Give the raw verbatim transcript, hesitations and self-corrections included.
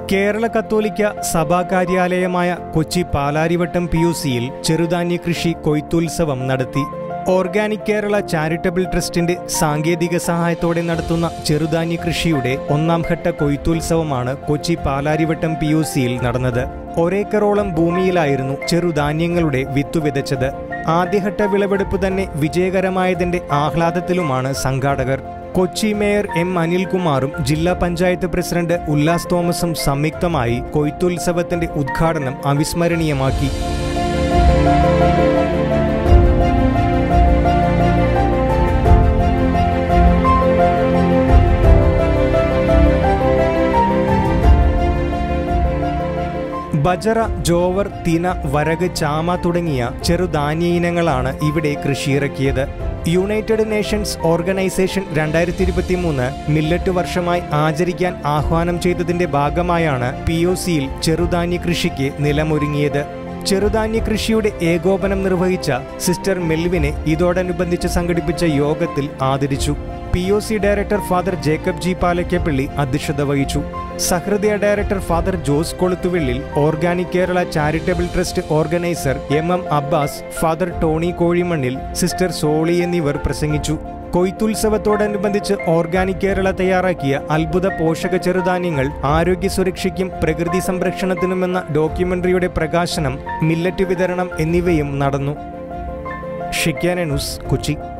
കേരള കത്തോലിക്ക സഭാ കാര്യാലയമായ കൊച്ചി പാലാരിവട്ടം പി യു സിയിൽ ചെറുധാന്യ കൃഷി കൊയ്ത്തുത്സവം നടത്തി. ഓർഗാനിക് കേരള ചാരിറ്റബിൾ ട്രസ്റ്റിന്റെ സാങ്കേതിക സഹായത്തോടെ നടത്തുന്ന ചെറുധാന്യ കൃഷിയുടെ ഒന്നാം ഘട്ട കൊയ്ത്തുത്സവമാണ് കൊച്ചി പാലാരിവട്ടം പി യു സിയിൽ നടന്നത്. ഒരേക്കറോളം ഭൂമിയിലായിരുന്നു ചെറുധാന്യങ്ങളുടെ വിത്തു വിതച്ചത്. ആദ്യഘട്ട വിളവെടുപ്പ് തന്നെ വിജയകരമായതിന്റെ ആഹ്ലാദത്തിലുമാണ് സംഘാടകർ. കൊച്ചി മേയർ എം അനിൽകുമാറും ജില്ലാ പഞ്ചായത്ത് പ്രസിഡന്റ് ഉല്ലാസ് തോമസും സംയുക്തമായി കൊയ്ത്തുത്സവത്തിന്റെ ഉദ്ഘാടനം അവിസ്മരണീയമാക്കി. ബജറ, ജോവർ, തിന, വരക്, ചാമ തുടങ്ങിയ ചെറുധാന്യ ഇനങ്ങളാണ് ഇവിടെ കൃഷിയിറക്കിയത്. യുണൈറ്റഡ് നേഷൻസ് ഓർഗനൈസേഷൻ രണ്ടായിരത്തി ഇരുപത്തി മൂന്ന് മില്ലറ്റ് വർഷമായി ആചരിക്കാൻ ആഹ്വാനം ചെയ്തതിന്റെ ഭാഗമായാണ് പി ഒ സിയിൽ ചെറുധാന്യ കൃഷിക്ക് നിലമൊരുങ്ങിയത്. ചെറുധാന്യ കൃഷിയുടെ ഏകോപനം നിർവഹിച്ച സിസ്റ്റർ മെൽവിനെ ഇതോടനുബന്ധിച്ച് സംഘടിപ്പിച്ച യോഗത്തിൽ ആദരിച്ചു. P O C director father Jacob G Palakkappally അധ്യക്ഷത വഹിച്ചു. Sahrudaya director father Jose Koluthuvellil, organic Kerala charitable trust organiser M M Abbas, father Tony Kozhimannil, sister Soly എന്നിവർ പ്രസംഗിച്ചു. കൊയ്ത്തുത്സവത്തോടനുബന്ധിച്ച് ഓർഗാനിക് കേരള തയ്യാറാക്കിയ അത്ഭുത പോഷക ചെറുധാന്യങ്ങൾ ആരോഗ്യ സുരക്ഷയ്ക്കും പ്രകൃതി സംരക്ഷണത്തിനുമെന്ന ഡോക്യുമെന്ററിയുടെ പ്രകാശനം, മില്ലറ്റ് വിതരണം എന്നിവയും നടന്നു. ഷിക്യാന ന്യൂസ്, കൊച്ചി.